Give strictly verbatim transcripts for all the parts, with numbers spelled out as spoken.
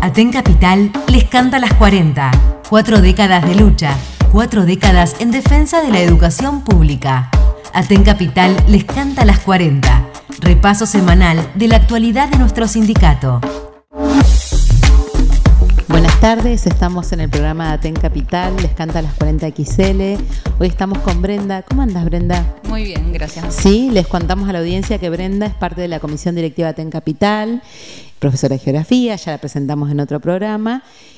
Aten Capital les canta las cuarenta. Cuatro décadas de lucha, cuatro décadas en defensa de la educación pública. Aten Capital les canta las cuarenta. Repaso semanal de la actualidad de nuestro sindicato. Buenas tardes, estamos en el programa de Aten Capital, les canta las cuarenta equis ele. Hoy estamos con Brenda. ¿Cómo andas, Brenda? Muy bien, gracias. Sí, les contamos a la audiencia que Brenda es parte de la comisión directiva de Aten Capital, profesora de geografía, ya la presentamos en otro programa.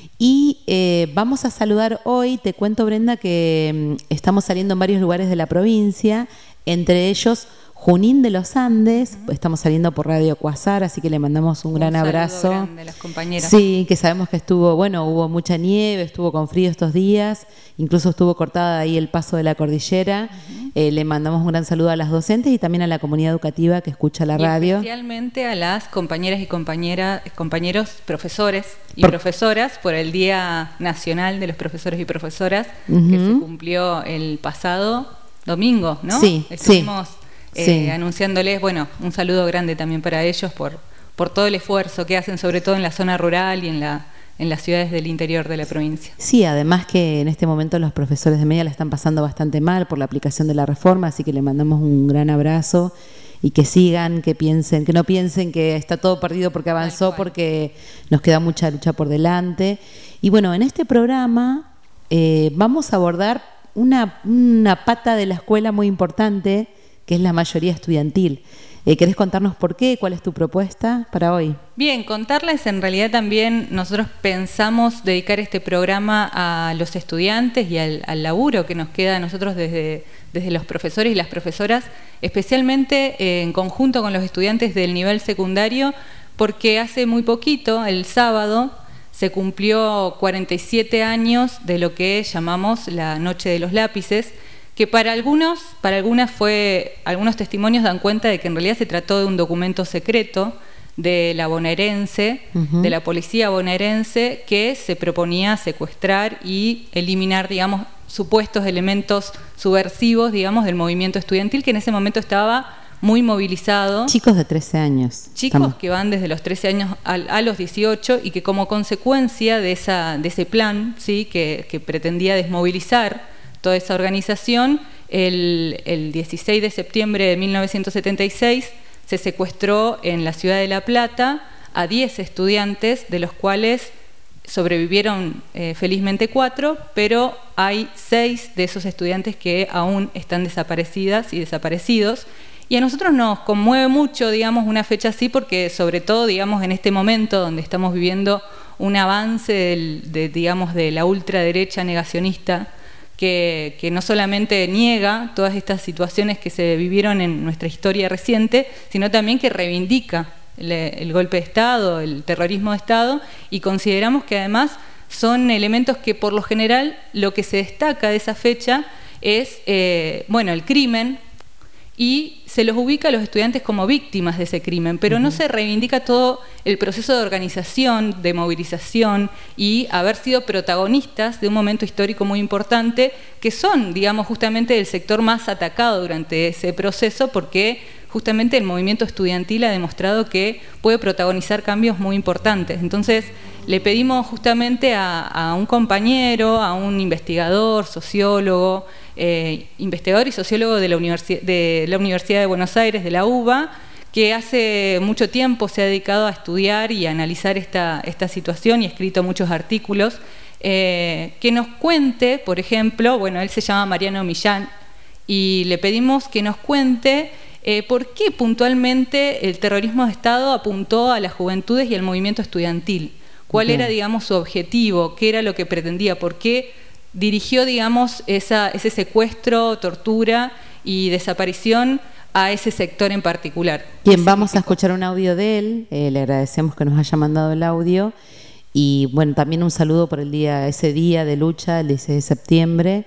Y eh, vamos a saludar hoy, te cuento, Brenda, que mm, estamos saliendo en varios lugares de la provincia, entre ellos Junín de los Andes. Uh-huh. Estamos saliendo por Radio Cuasar, así que le mandamos un, un gran abrazo. Grande a las compañeras. Sí, que sabemos que estuvo, bueno, hubo mucha nieve, estuvo con frío estos días, incluso estuvo cortada ahí el paso de la cordillera. Uh-huh. eh, le mandamos un gran saludo a las docentes y también a la comunidad educativa que escucha la y radio. Especialmente a las compañeras y compañeras, compañeros profesores y por... profesoras por el Día Nacional de los Profesores y Profesoras, uh-huh, que se cumplió el pasado domingo, ¿no? Sí, Estuvimos, sí. Eh, sí. anunciándoles, bueno, un saludo grande también para ellos por, por todo el esfuerzo que hacen, sobre todo en la zona rural y en, la, en las ciudades del interior de la provincia. Sí, además que en este momento los profesores de media la están pasando bastante mal por la aplicación de la reforma, así que le mandamos un gran abrazo y que sigan, que piensen, que no piensen que está todo perdido porque avanzó, porque nos queda mucha lucha por delante. Y bueno, en este programa eh, vamos a abordar una, una pata de la escuela muy importante, que es la mayoría estudiantil. Eh, ¿Querés contarnos por qué? ¿Cuál es tu propuesta para hoy? Bien, contarles, en realidad también nosotros pensamos dedicar este programa a los estudiantes y al, al laburo que nos queda a nosotros desde, desde los profesores y las profesoras, especialmente eh, en conjunto con los estudiantes del nivel secundario, porque hace muy poquito, el sábado, se cumplió cuarenta y siete años de lo que llamamos la Noche de los Lápices, que para algunos, para algunas fue, algunos testimonios dan cuenta de que en realidad se trató de un documento secreto de la bonaerense, uh-huh, de la policía bonaerense, que se proponía secuestrar y eliminar, digamos, supuestos elementos subversivos, digamos, del movimiento estudiantil, que en ese momento estaba muy movilizado. Chicos de trece años. Chicos Estamos... que van desde los trece años a, a los dieciocho y que como consecuencia de, esa, de ese plan, ¿sí?, que, que pretendía desmovilizar toda esa organización, el, el dieciséis de septiembre de mil novecientos setenta y seis se secuestró en la ciudad de La Plata a diez estudiantes, de los cuales sobrevivieron eh, felizmente cuatro, pero hay seis de esos estudiantes que aún están desaparecidas y desaparecidos. Y a nosotros nos conmueve mucho, digamos, una fecha así, porque sobre todo, digamos, en este momento donde estamos viviendo un avance del, de, digamos, de la ultraderecha negacionista, Que, que no solamente niega todas estas situaciones que se vivieron en nuestra historia reciente, sino también que reivindica el, el golpe de Estado, el terrorismo de Estado, y consideramos que además son elementos que por lo general lo que se destaca de esa fecha es eh, bueno, el crimen, y se los ubica a los estudiantes como víctimas de ese crimen, pero uh-huh, no se reivindica todo el proceso de organización, de movilización y haber sido protagonistas de un momento histórico muy importante, que son, digamos, justamente el sector más atacado durante ese proceso, porque justamente el movimiento estudiantil ha demostrado que puede protagonizar cambios muy importantes. Entonces, le pedimos justamente a, a un compañero, a un investigador, sociólogo, eh, investigador y sociólogo de la, Universi- de la Universidad de Buenos Aires, de la U B A, que hace mucho tiempo se ha dedicado a estudiar y a analizar esta, esta situación y ha escrito muchos artículos, eh, que nos cuente, por ejemplo, bueno, él se llama Mariano Millán, y le pedimos que nos cuente eh, por qué puntualmente el terrorismo de Estado apuntó a las juventudes y al movimiento estudiantil. ¿Cuál Bien. era, digamos, su objetivo? ¿Qué era lo que pretendía? ¿Por qué dirigió, digamos, esa, ese secuestro, tortura y desaparición a ese sector en particular? Bien, vamos a escuchar un audio de él. Eh, le agradecemos que nos haya mandado el audio. Y bueno, también un saludo por el día, ese día de lucha, el dieciséis de septiembre.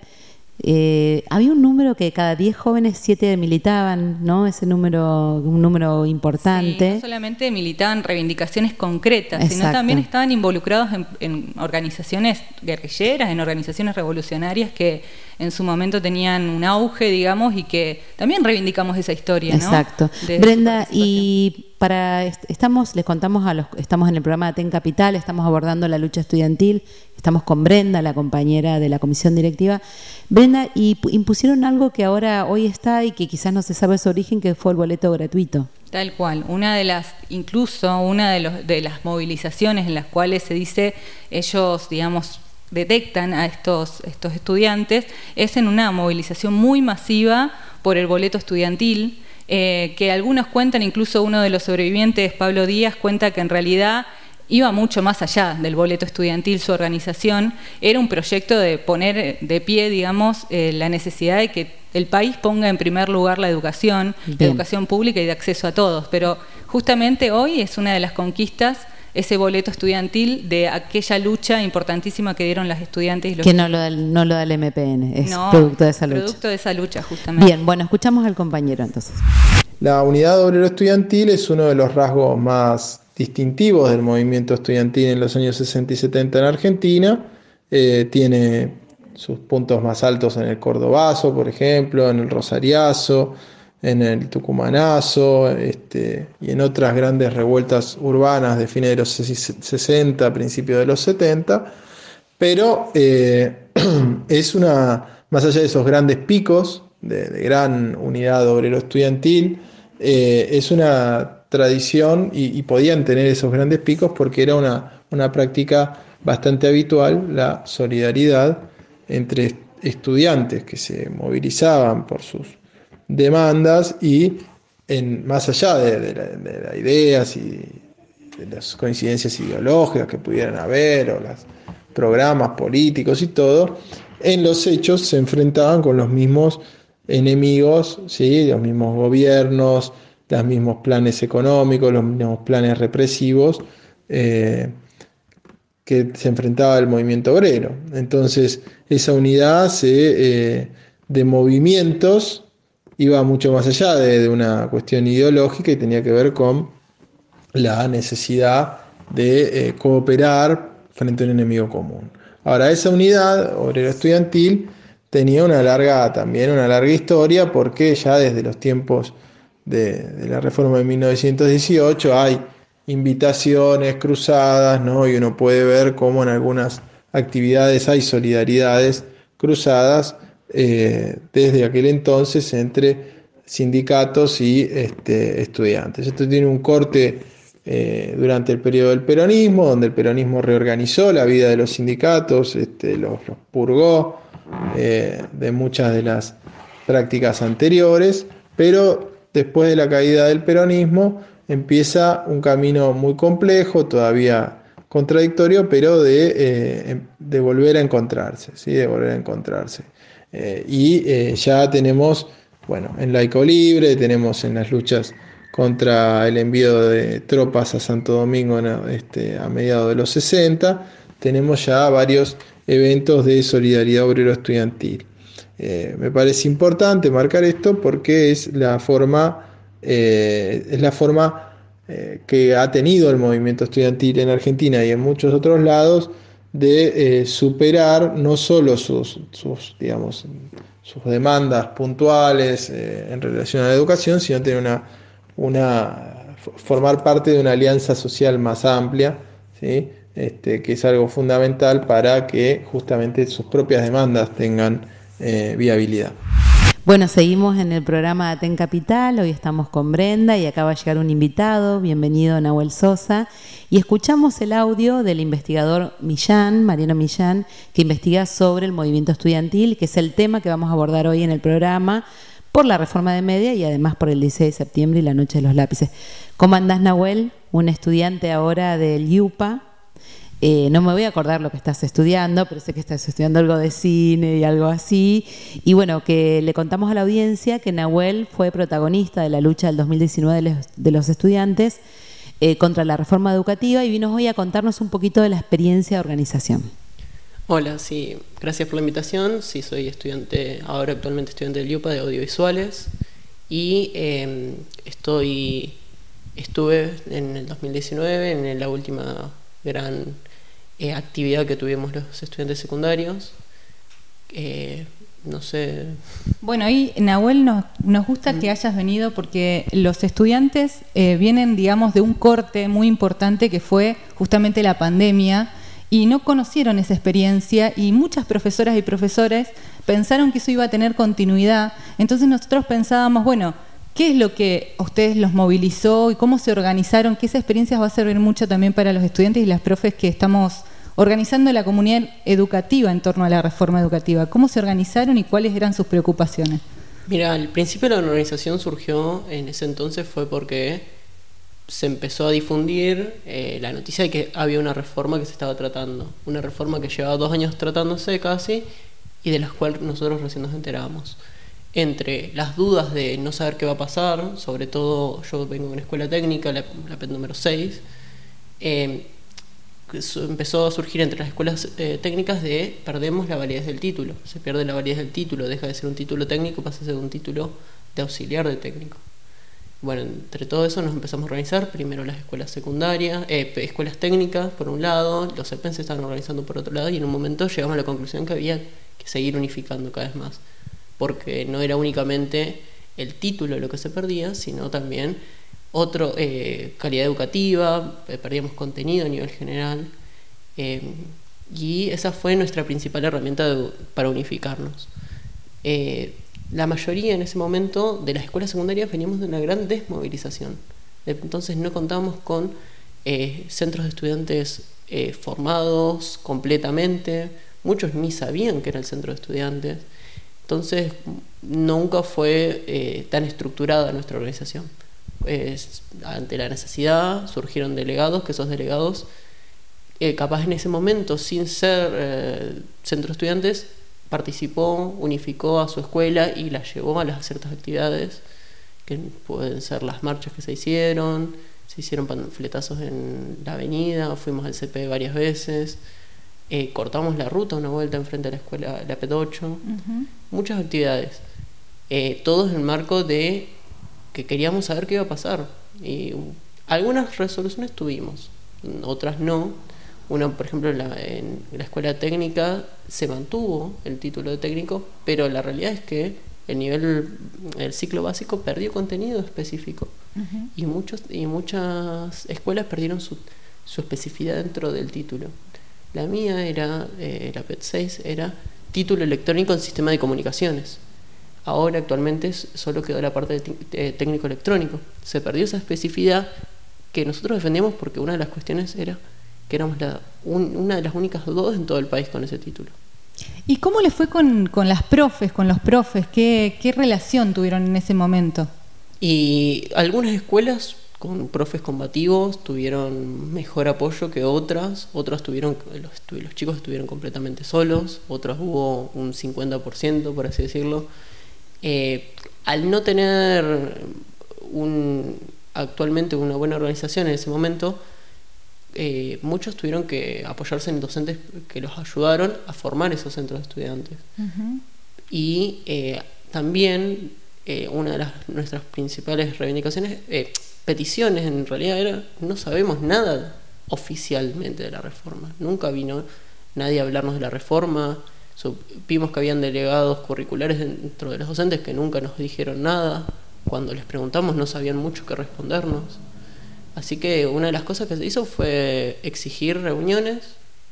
Eh, había un número que cada diez jóvenes, siete militaban, ¿no? Ese número, un número importante. Sí, no solamente militaban reivindicaciones concretas, Exacto. sino también estaban involucrados en, en organizaciones guerrilleras, en organizaciones revolucionarias que en su momento tenían un auge, digamos, y que también reivindicamos esa historia, ¿no? Exacto. De Brenda, y para estamos, les contamos a los, estamos en el programa de Aten Capital, estamos abordando la lucha estudiantil, estamos con Brenda, la compañera de la comisión directiva. Brenda, y impusieron algo que ahora hoy está y que quizás no se sabe su origen, que fue el boleto gratuito. Tal cual, una de las, incluso una de, los, de las movilizaciones en las cuales se dice, ellos, digamos, detectan a estos, estos estudiantes, es en una movilización muy masiva por el boleto estudiantil, eh, que algunos cuentan, incluso uno de los sobrevivientes, Pablo Díaz, cuenta que en realidad iba mucho más allá del boleto estudiantil, su organización, era un proyecto de poner de pie, digamos, eh, la necesidad de que el país ponga en primer lugar la educación, Bien. la educación pública y de acceso a todos, pero justamente hoy es una de las conquistas ese boleto estudiantil de aquella lucha importantísima que dieron las estudiantes y los que no lo da, no lo da el M P N, es no, producto de esa lucha. Producto de esa lucha, justamente. Bien, bueno, escuchamos al compañero entonces. La unidad obrero estudiantil es uno de los rasgos más distintivos del movimiento estudiantil en los años sesenta y setenta en Argentina. Eh, tiene sus puntos más altos en el Cordobazo, por ejemplo, en el Rosariazo, en el Tucumanazo, este, y en otras grandes revueltas urbanas de fines de los sesenta, principios de los setenta, pero eh, es una, más allá de esos grandes picos de, de gran unidad obrero estudiantil, eh, es una tradición y, y podían tener esos grandes picos porque era una, una práctica bastante habitual, la solidaridad entre estudiantes que se movilizaban por sus demandas y en, más allá de, de, la, de las ideas y de las coincidencias ideológicas que pudieran haber o los programas políticos y todo, en los hechos se enfrentaban con los mismos enemigos, ¿sí? Los mismos gobiernos, los mismos planes económicos, los mismos planes represivos eh, que se enfrentaba el movimiento obrero. Entonces esa unidad se, eh, de movimientos iba mucho más allá de, de una cuestión ideológica y tenía que ver con la necesidad de eh, cooperar frente a un enemigo común. Ahora, esa unidad obrero estudiantil tenía una larga, también una larga historia, porque ya desde los tiempos de, de la reforma de mil novecientos dieciocho hay invitaciones, cruzadas, ¿no? Y uno puede ver cómo en algunas actividades hay solidaridades cruzadas Eh, desde aquel entonces entre sindicatos y este, estudiantes. Esto tiene un corte eh, durante el periodo del peronismo, donde el peronismo reorganizó la vida de los sindicatos, este, los, los purgó eh, de muchas de las prácticas anteriores, pero después de la caída del peronismo empieza un camino muy complejo, todavía contradictorio, pero de, eh, de volver a encontrarse, ¿sí? de volver a encontrarse. Eh, y eh, ya tenemos, bueno, en Laico Libre, tenemos en las luchas contra el envío de tropas a Santo Domingo este, a mediados de los sesenta, tenemos ya varios eventos de solidaridad obrero estudiantil. Eh, me parece importante marcar esto porque es la forma, eh, es la forma eh, que ha tenido el movimiento estudiantil en Argentina y en muchos otros lados de eh, superar no solo sus, sus, digamos, sus demandas puntuales eh, en relación a la educación, sino tener una, una, formar parte de una alianza social más amplia, ¿sí? Este, que es algo fundamental para que justamente sus propias demandas tengan eh, viabilidad. Bueno, seguimos en el programa de Aten Capital, hoy estamos con Brenda y acaba de llegar un invitado, bienvenido Nahuel Sosa, y escuchamos el audio del investigador Millán, Mariano Millán, que investiga sobre el movimiento estudiantil, que es el tema que vamos a abordar hoy en el programa, por la reforma de media y además por el dieciséis de septiembre y la noche de los lápices. ¿Cómo andás, Nahuel? Un estudiante ahora del I U P A. Eh, no me voy a acordar lo que estás estudiando, pero sé que estás estudiando algo de cine y algo así. Y bueno, que le contamos a la audiencia que Nahuel fue protagonista de la lucha del dos mil diecinueve de los, de los estudiantes eh, contra la reforma educativa y vino hoy a contarnos un poquito de la experiencia de organización. Hola, sí, gracias por la invitación. Sí, soy estudiante, ahora actualmente estudiante del I U P A de audiovisuales y eh, estoy, estuve en el dos mil diecinueve en la última gran Eh, actividad que tuvimos los estudiantes secundarios, eh, no sé. Bueno, ahí Nahuel nos, nos gusta mm. que hayas venido porque los estudiantes eh, vienen, digamos, de un corte muy importante que fue justamente la pandemia y no conocieron esa experiencia y muchas profesoras y profesores pensaron que eso iba a tener continuidad. Entonces nosotros pensábamos, bueno, ¿qué es lo que a ustedes los movilizó y cómo se organizaron? Que esa experiencia va a servir mucho también para los estudiantes y las profes que estamos organizando la comunidad educativa en torno a la reforma educativa. ¿Cómo se organizaron y cuáles eran sus preocupaciones? Mira, al principio la organización surgió en ese entonces fue porque se empezó a difundir eh, la noticia de que había una reforma que se estaba tratando. Una reforma que llevaba dos años tratándose casi y de las cuales nosotros recién nos enterábamos. Entre las dudas de no saber qué va a pasar, sobre todo yo vengo de una escuela técnica, la, la P E T número seis, eh, empezó a surgir entre las escuelas eh, técnicas de perdemos la validez del título, se pierde la validez del título, deja de ser un título técnico, pasa a ser un título de auxiliar de técnico. Bueno, entre todo eso nos empezamos a organizar, primero las escuelas secundarias, eh, escuelas técnicas por un lado, los E P E N se estaban organizando por otro lado y en un momento llegamos a la conclusión que había que seguir unificando cada vez más, porque no era únicamente el título lo que se perdía, sino también otra eh, calidad educativa, eh, perdíamos contenido a nivel general, eh, y esa fue nuestra principal herramienta de, para unificarnos. Eh, la mayoría en ese momento de las escuelas secundarias veníamos de una gran desmovilización, entonces no contábamos con eh, centros de estudiantes eh, formados completamente, muchos ni sabían que era el centro de estudiantes. Entonces, nunca fue eh, tan estructurada nuestra organización. Eh, ante la necesidad surgieron delegados, que esos delegados, eh, capaz en ese momento, sin ser eh, centro de estudiantes, participó, unificó a su escuela y la llevó a las ciertas actividades, que pueden ser las marchas que se hicieron, se hicieron panfletazos en la avenida, fuimos al C P varias veces. Eh, cortamos la ruta una vuelta enfrente de la escuela, la P E T ocho, uh-huh. Muchas actividades, eh, todos en el marco de que queríamos saber qué iba a pasar. Y algunas resoluciones tuvimos, otras no. Una, por ejemplo, en la, en la escuela técnica se mantuvo el título de técnico, pero la realidad es que el nivel, el ciclo básico perdió contenido específico, uh-huh. y, muchos, y muchas escuelas perdieron su, su especificidad dentro del título. La mía era, eh, la P E T seis, era título electrónico en sistema de comunicaciones. Ahora actualmente solo quedó la parte de eh, técnico electrónico. Se perdió esa especificidad que nosotros defendíamos porque una de las cuestiones era que éramos la, un, una de las únicas dos en todo el país con ese título. ¿Y cómo le fue con, con las profes, con los profes? ¿Qué, qué relación tuvieron en ese momento? Y algunas escuelas con profes combativos tuvieron mejor apoyo que otras, otras tuvieron, los, los chicos estuvieron completamente solos, otras hubo un cincuenta por ciento, por así decirlo. Eh, al no tener un, actualmente una buena organización en ese momento, eh, muchos tuvieron que apoyarse en docentes que los ayudaron a formar esos centros de estudiantes. Uh-huh. Y eh, también eh, una de las, nuestras principales reivindicaciones, eh, peticiones en realidad era, no sabemos nada oficialmente de la reforma, nunca vino nadie a hablarnos de la reforma, supimos que habían delegados curriculares dentro de los docentes que nunca nos dijeron nada, cuando les preguntamos no sabían mucho qué respondernos, así que una de las cosas que se hizo fue exigir reuniones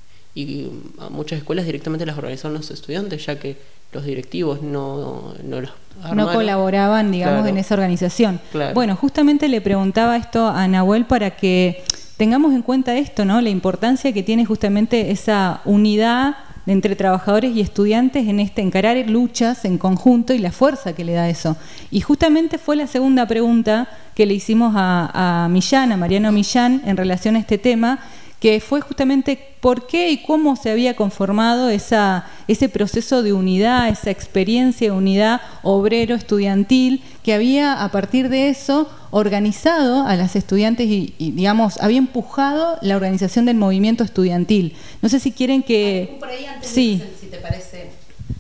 y a muchas escuelas directamente las organizaron los estudiantes, ya que los directivos no, no los armaron. No colaboraban, digamos, claro, en esa organización. Claro. Bueno, justamente le preguntaba esto a Nahuel para que tengamos en cuenta esto, ¿no? La importancia que tiene justamente esa unidad entre trabajadores y estudiantes en este encarar luchas en conjunto y la fuerza que le da eso. Y justamente fue la segunda pregunta que le hicimos a, a Millán, a Mariano Millán, en relación a este tema, que fue justamente por qué y cómo se había conformado esa, ese proceso de unidad, esa experiencia de unidad obrero-estudiantil que había a partir de eso organizado a las estudiantes y, y digamos, había empujado la organización del movimiento estudiantil. No sé si quieren que... Por ahí antes sí. de, si te parece,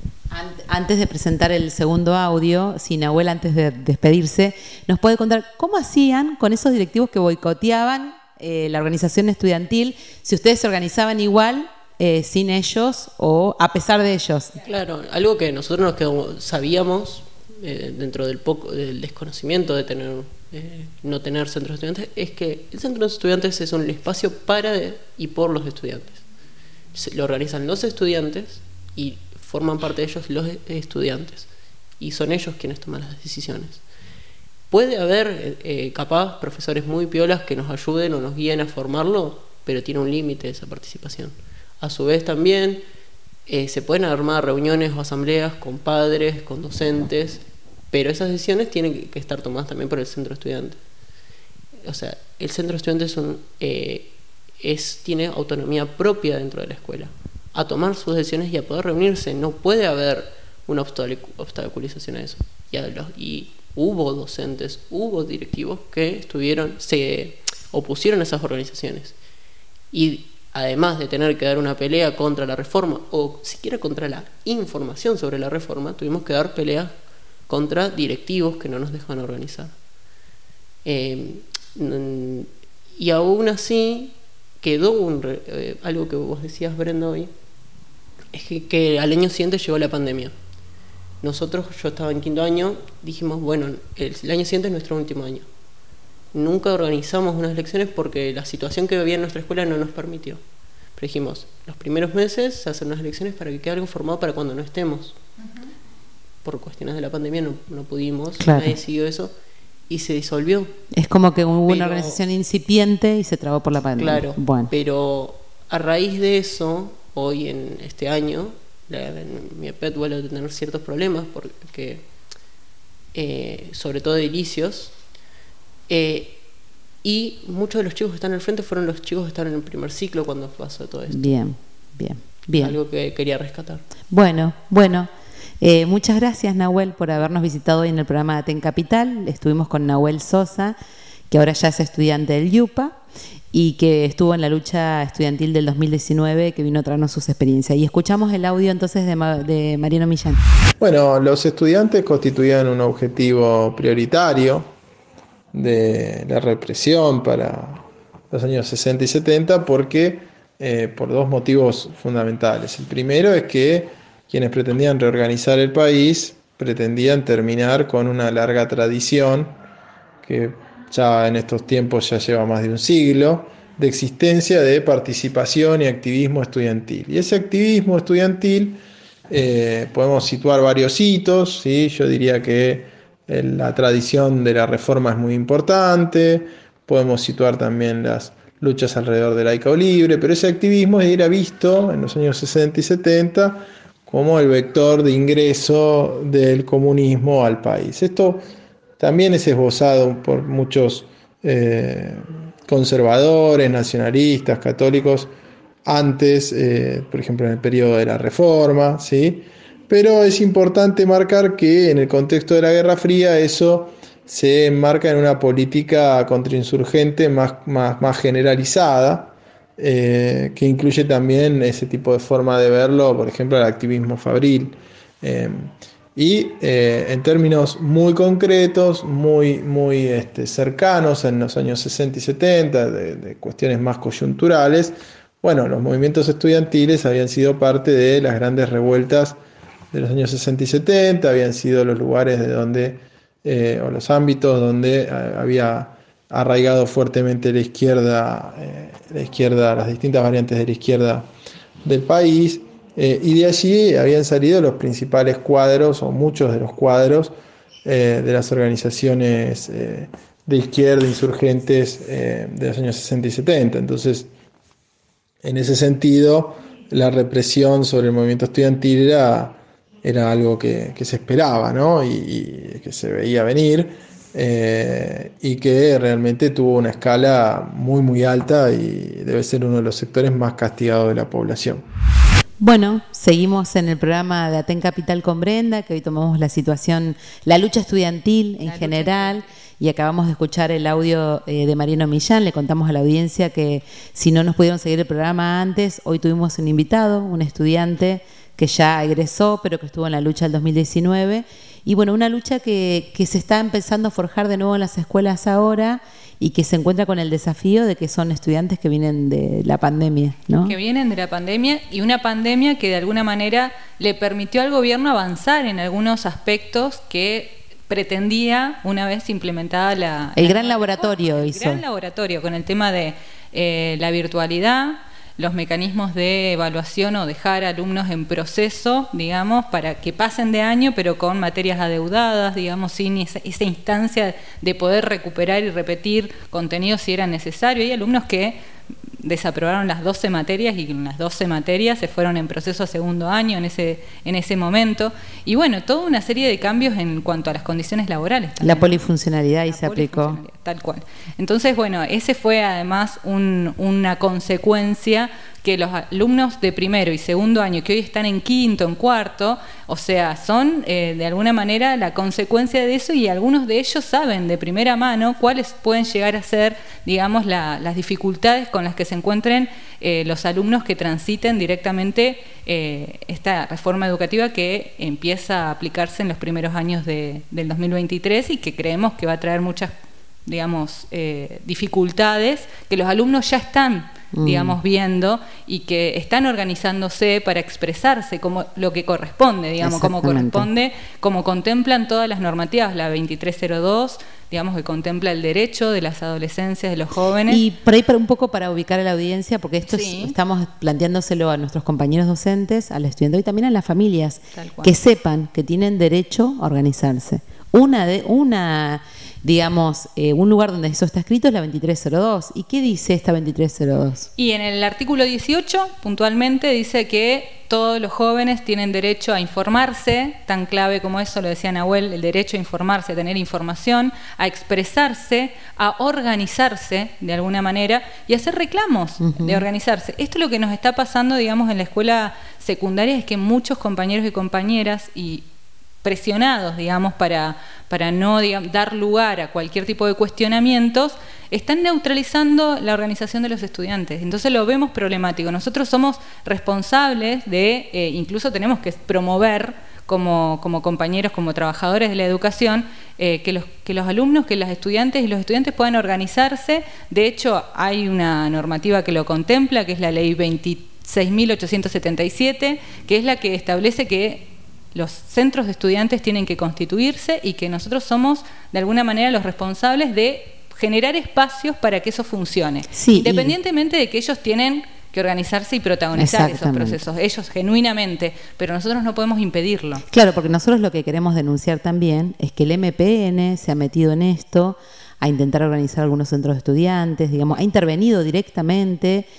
antes de presentar el segundo audio, si Nahuel antes de despedirse, nos puede contar cómo hacían con esos directivos que boicoteaban Eh, la organización estudiantil, si ustedes se organizaban igual eh, sin ellos o a pesar de ellos. Claro, algo que nosotros nos quedamos, sabíamos eh, dentro del poco del desconocimiento de tener eh, no tener centros de estudiantes, es que el centro de estudiantes es un espacio para y por los estudiantes. Se, lo organizan los estudiantes y forman parte de ellos los estudiantes, y son ellos quienes toman las decisiones. Puede haber, eh, capaz, profesores muy piolas que nos ayuden o nos guíen a formarlo, pero tiene un límite esa participación. A su vez también eh, se pueden armar reuniones o asambleas con padres, con docentes, pero esas decisiones tienen que, que estar tomadas también por el centro estudiante. O sea, el centro estudiante es un, eh, es, tiene autonomía propia dentro de la escuela, a tomar sus decisiones y a poder reunirse. No puede haber una obstaculización a eso. Y, a los, y hubo docentes, hubo directivos que estuvieron, se opusieron a esas organizaciones. Y además de tener que dar una pelea contra la reforma, o siquiera contra la información sobre la reforma, tuvimos que dar peleas contra directivos que no nos dejan organizar. Eh, y aún así quedó un, eh, algo que vos decías, Brenda, hoy, es que, que al año siguiente llegó la pandemia. Nosotros, yo estaba en quinto año, dijimos, bueno, el, el año siguiente es nuestro último año. Nunca organizamos unas lecciones porque la situación que había en nuestra escuela no nos permitió. Pero dijimos, los primeros meses se hacen unas lecciones para que quede algo formado para cuando no estemos. Uh-huh. Por cuestiones de la pandemia no, no pudimos, claro. Nadie siguió eso y se disolvió. Es como que hubo pero, una organización incipiente y se trabó por la pandemia. Claro, bueno. Pero a raíz de eso, hoy en este año, la, mi E P E T vuelve a tener ciertos problemas, porque eh, sobre todo edilicios, eh, y muchos de los chicos que están al frente fueron los chicos que están en el primer ciclo cuando pasó todo esto. Bien, bien, bien. Algo que quería rescatar. Bueno, bueno. Eh, muchas gracias, Nahuel, por habernos visitado hoy en el programa de Aten Capital. Estuvimos con Nahuel Sosa, que ahora ya es estudiante del YUPA y que estuvo en la lucha estudiantil del dos mil diecinueve, que vino a traernos sus experiencias. Y escuchamos el audio entonces de, Ma- de Mariano Millán. Bueno, los estudiantes constituían un objetivo prioritario de la represión para los años sesenta y setenta porque eh, por dos motivos fundamentales. El primero es que quienes pretendían reorganizar el país pretendían terminar con una larga tradición que ya en estos tiempos ya lleva más de un siglo de existencia de participación y activismo estudiantil. Y ese activismo estudiantil eh, podemos situar varios hitos, ¿sí? Yo diría que la tradición de la reforma es muy importante, podemos situar también las luchas alrededor del laico libre, pero ese activismo era visto en los años sesenta y setenta como el vector de ingreso del comunismo al país. Esto también es esbozado por muchos eh, conservadores, nacionalistas, católicos, antes, eh, por ejemplo, en el periodo de la Reforma, ¿sí? Pero es importante marcar que en el contexto de la Guerra Fría eso se enmarca en una política contrainsurgente más, más, más generalizada, eh, que incluye también ese tipo de forma de verlo, por ejemplo, el activismo fabril. Eh, y eh, en términos muy concretos, muy, muy este, cercanos en los años sesenta y setenta, de, de cuestiones más coyunturales, bueno, los movimientos estudiantiles habían sido parte de las grandes revueltas de los años sesenta y setenta, habían sido los lugares de donde, eh, o los ámbitos donde eh, había arraigado fuertemente la izquierda, eh, la izquierda, las distintas variantes de la izquierda del país, eh, y de allí habían salido los principales cuadros, o muchos de los cuadros, eh, de las organizaciones eh, de izquierda insurgentes eh, de los años sesenta y setenta. Entonces, en ese sentido, la represión sobre el movimiento estudiantil era era algo que, que se esperaba, ¿no? y, y que se veía venir, eh, y que realmente tuvo una escala muy muy alta y debe ser uno de los sectores más castigados de la población. Bueno, seguimos en el programa de Aten Capital con Brenda, que hoy tomamos la situación, la lucha estudiantil en la general, y acabamos de escuchar el audio eh, de Mariano Millán. Le contamos a la audiencia que si no nos pudieron seguir el programa antes, hoy tuvimos un invitado, un estudiante que ya egresó, pero que estuvo en la lucha del dos mil diecinueve. Y bueno, una lucha que, que se está empezando a forjar de nuevo en las escuelas ahora y que se encuentra con el desafío de que son estudiantes que vienen de la pandemia, ¿no? Que vienen de la pandemia, y una pandemia que de alguna manera le permitió al gobierno avanzar en algunos aspectos que pretendía una vez implementada la... El la gran laboratorio el hizo. El gran laboratorio con el tema de eh, la virtualidad, los mecanismos de evaluación o dejar alumnos en proceso, digamos, para que pasen de año, pero con materias adeudadas, digamos, sin esa, esa instancia de poder recuperar y repetir contenidos si era necesario. Hay alumnos que desaprobaron las doce materias y en las doce materias se fueron en proceso a segundo año en ese, en ese momento. Y bueno, toda una serie de cambios en cuanto a las condiciones laborales también. La polifuncionalidad ahí La se aplicó. Tal cual. Entonces, bueno, ese fue además un, una consecuencia que los alumnos de primero y segundo año, que hoy están en quinto, en cuarto, o sea, son eh, de alguna manera la consecuencia de eso, y algunos de ellos saben de primera mano cuáles pueden llegar a ser, digamos, la, las dificultades con las que se encuentren eh, los alumnos que transiten directamente eh, esta reforma educativa que empieza a aplicarse en los primeros años de, del dos mil veintitrés y que creemos que va a traer muchas, digamos, eh, dificultades que los alumnos ya están, digamos, viendo, y que están organizándose para expresarse como lo que corresponde, digamos, como corresponde, como contemplan todas las normativas, la veintitrés cero dos, digamos, que contempla el derecho de las adolescencias, de los jóvenes. Y por ahí para un poco para ubicar a la audiencia, porque esto Sí. es, estamos planteándoselo a nuestros compañeros docentes, al estudiante y también a las familias, que sepan que tienen derecho a organizarse. Una de una digamos, eh, un lugar donde eso está escrito es la veintitrés cero dos. ¿Y qué dice esta veintitrés cero dos? Y en el artículo dieciocho, puntualmente, dice que todos los jóvenes tienen derecho a informarse, tan clave como eso, lo decía Nahuel, el derecho a informarse, a tener información, a expresarse, a organizarse de alguna manera y a hacer reclamos uh-huh. de organizarse. Esto es lo que nos está pasando, digamos, en la escuela secundaria, es que muchos compañeros y compañeras, y presionados, digamos, para, para no digamos, dar lugar a cualquier tipo de cuestionamientos, están neutralizando la organización de los estudiantes. Entonces lo vemos problemático. Nosotros somos responsables de, eh, incluso tenemos que promover como, como compañeros, como trabajadores de la educación, eh, que, los, que los alumnos, que las estudiantes y los estudiantes puedan organizarse. De hecho, hay una normativa que lo contempla, que es la ley veintiséis mil ochocientos setenta y siete, que es la que establece que los centros de estudiantes tienen que constituirse y que nosotros somos de alguna manera los responsables de generar espacios para que eso funcione, sí, independientemente y... de que ellos tienen que organizarse y protagonizar esos procesos, ellos genuinamente, pero nosotros no podemos impedirlo. Claro, porque nosotros lo que queremos denunciar también es que el M P N se ha metido en esto, a intentar organizar algunos centros de estudiantes, digamos, ha intervenido directamente.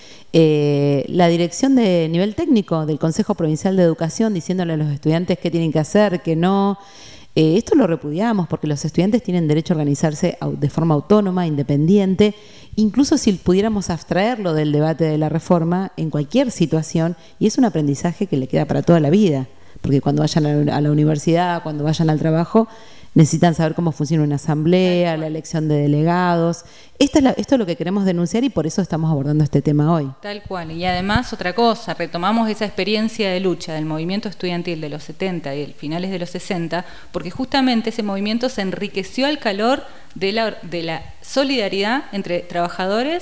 Eh, la dirección de nivel técnico del Consejo Provincial de Educación diciéndole a los estudiantes qué tienen que hacer, qué no. Eh, esto lo repudiamos porque los estudiantes tienen derecho a organizarse de forma autónoma, independiente, incluso si pudiéramos abstraerlo del debate de la reforma en cualquier situación, y es un aprendizaje que le queda para toda la vida, porque cuando vayan a la universidad, cuando vayan al trabajo, necesitan saber cómo funciona una asamblea, la elección de delegados. Esta es la, esto es lo que queremos denunciar y por eso estamos abordando este tema hoy. Tal cual. Y además, otra cosa, retomamos esa experiencia de lucha del movimiento estudiantil de los setenta y finales de los sesenta, porque justamente ese movimiento se enriqueció al calor de la, de la solidaridad entre trabajadores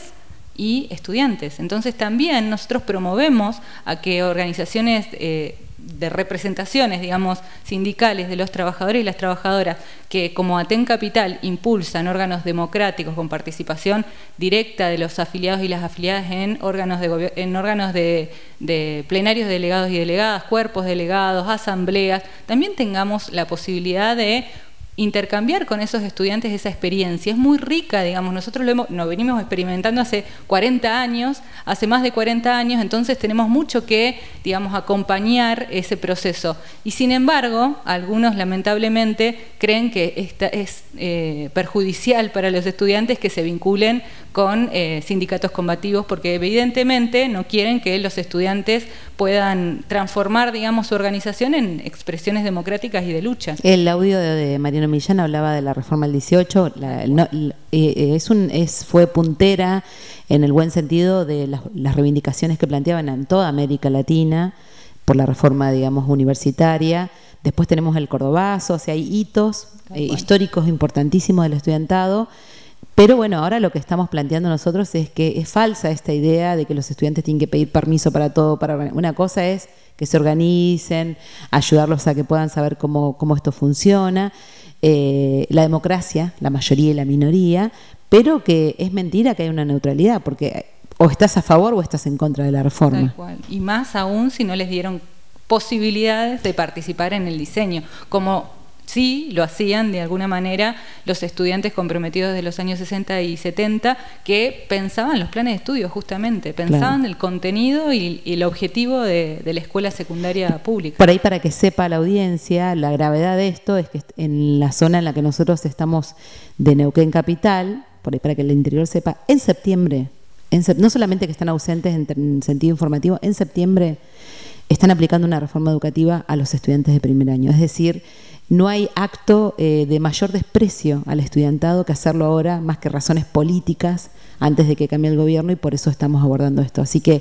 y estudiantes. Entonces también nosotros promovemos a que organizaciones eh, de representaciones, digamos, sindicales de los trabajadores y las trabajadoras, que como Aten Capital impulsan órganos democráticos con participación directa de los afiliados y las afiliadas en órganos de, en órganos de, de plenarios de delegados y delegadas, cuerpos delegados, asambleas, también tengamos la posibilidad de intercambiar con esos estudiantes esa experiencia. Es muy rica, digamos, nosotros lo hemos, nos venimos experimentando hace cuarenta años, hace más de cuarenta años, entonces tenemos mucho que, digamos, acompañar ese proceso. Y sin embargo, algunos lamentablemente creen que esta es eh, perjudicial para los estudiantes que se vinculen con eh, sindicatos combativos, porque evidentemente no quieren que los estudiantes puedan transformar, digamos, su organización en expresiones democráticas y de lucha. El audio de, de Mariano Millán hablaba de la reforma del dieciocho, la, no, eh, es un, es, fue puntera en el buen sentido de las, las reivindicaciones que planteaban en toda América Latina, por la reforma, digamos, universitaria. Después tenemos el Cordobazo, o sea, hay hitos eh, históricos importantísimos del estudiantado. Pero bueno, ahora lo que estamos planteando nosotros es que es falsa esta idea de que los estudiantes tienen que pedir permiso para todo. Para una cosa es que se organicen, ayudarlos a que puedan saber cómo, cómo esto funciona. Eh, la democracia, la mayoría y la minoría, pero que es mentira que hay una neutralidad, porque o estás a favor o estás en contra de la reforma. Tal cual. Y más aún si no les dieron posibilidades de participar en el diseño, como sí lo hacían de alguna manera los estudiantes comprometidos de los años sesenta y setenta, que pensaban los planes de estudio justamente, pensaban claro. el contenido y, y el objetivo de, de la escuela secundaria pública. Por ahí, para que sepa la audiencia, la gravedad de esto es que en la zona en la que nosotros estamos de Neuquén Capital, por ahí para que el interior sepa, en septiembre, en, no solamente que están ausentes en, en sentido informativo, en septiembre están aplicando una reforma educativa a los estudiantes de primer año, es decir, no hay acto eh, de mayor desprecio al estudiantado que hacerlo ahora, más que razones políticas antes de que cambie el gobierno, y por eso estamos abordando esto. Así que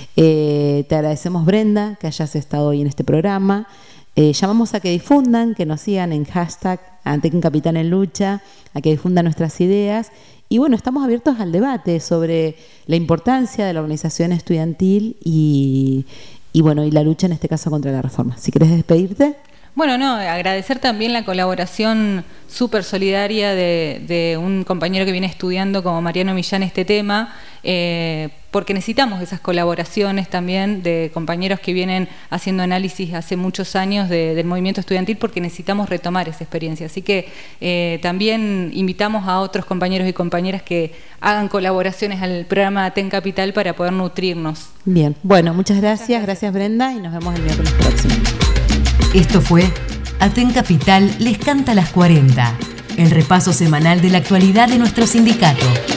eh, te agradecemos, Brenda, que hayas estado hoy en este programa. Eh, llamamos a que difundan, que nos sigan en hashtag Antecn Capital en Lucha, a que difundan nuestras ideas. Y bueno, estamos abiertos al debate sobre la importancia de la organización estudiantil y, y bueno, y la lucha en este caso contra la reforma. Si querés despedirte. Bueno, no, agradecer también la colaboración súper solidaria de, de un compañero que viene estudiando como Mariano Millán este tema, eh, porque necesitamos esas colaboraciones también de compañeros que vienen haciendo análisis hace muchos años de, del movimiento estudiantil, porque necesitamos retomar esa experiencia. Así que eh, también invitamos a otros compañeros y compañeras que hagan colaboraciones al programa Antecn Capital para poder nutrirnos. Bien, bueno, muchas gracias, gracias, gracias Brenda, y nos vemos el miércoles próximo. Esto fue Antecn Capital les canta las cuarenta, el repaso semanal de la actualidad de nuestro sindicato.